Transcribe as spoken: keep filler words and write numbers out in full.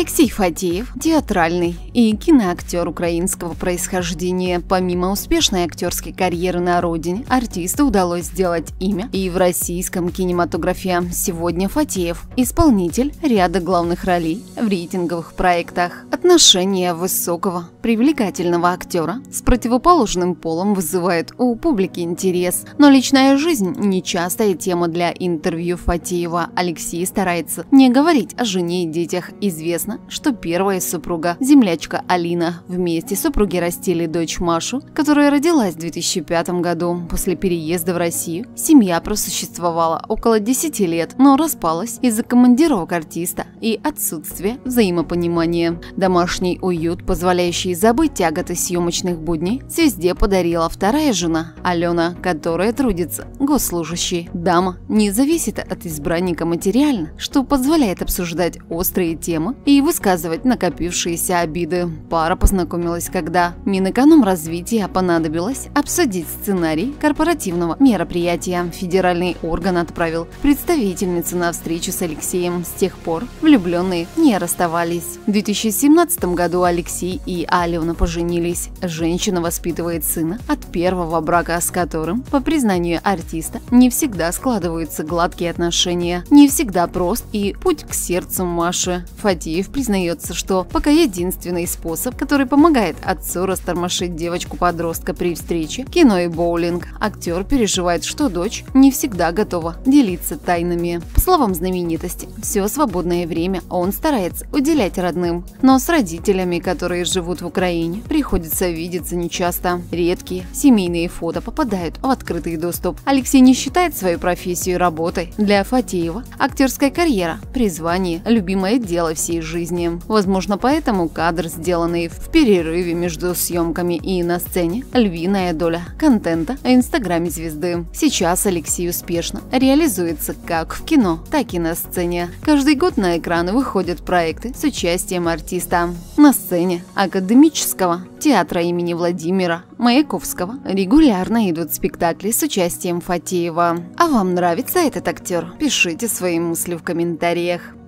Алексей Фатеев – театральный и киноактер украинского происхождения. Помимо успешной актерской карьеры на родине, артисту удалось сделать имя и в российском кинематографе. Сегодня Фатеев – исполнитель ряда главных ролей в рейтинговых проектах. Отношения высокого, привлекательного актера с противоположным полом вызывают у публики интерес. Но личная жизнь – нечастая тема для интервью Фатеева. Алексей старается не говорить о жене и детях. Известно, что первая супруга, землячка Алина, вместе супруги растили дочь Машу, которая родилась в две тысячи пятом году. После переезда в Россию семья просуществовала около десяти лет, но распалась из-за командировок артиста и отсутствия взаимопонимания. Домашний уют, позволяющий забыть тяготы съемочных будней, звезде подарила вторая жена Алена, которая трудится госслужащей. Дама не зависит от избранника материально, что позволяет обсуждать острые темы и высказывать накопившиеся обиды. Пара познакомилась, когда Минэкономразвития понадобилось обсудить сценарий корпоративного мероприятия. Федеральный орган отправил представительницу на встречу с Алексеем. С тех пор влюбленные не расставались. В две тысячи семнадцатом году Алексей и Алена поженились. Женщина воспитывает сына от первого брака, с которым, по признанию артиста, не всегда складываются гладкие отношения, не всегда прост и путь к сердцу Маши. Фатеев признается, что пока единственный способ, который помогает отцу растормошить девочку-подростка при встрече – кино и боулинг. Актер переживает, что дочь не всегда готова делиться тайнами. По словам знаменитости, все свободное время он старается уделять родным, но с родителями, которые живут в Украине, приходится видеться нечасто. Редкие семейные фото попадают в открытый доступ. Алексей не считает свою профессию работой. Для Фатеева актерская карьера – призвание, любимое дело всей жизни. Возможно, поэтому кадр, сделанный в перерыве между съемками и на сцене, львиная доля контента в инстаграме звезды. Сейчас Алексей успешно реализуется как в кино, так и на сцене. Каждый год на экраны выходят проекты с участием артиста. На сцене академического театра имени Владимира Маяковского регулярно идут спектакли с участием Фатеева. А вам нравится этот актер? Пишите свои мысли в комментариях.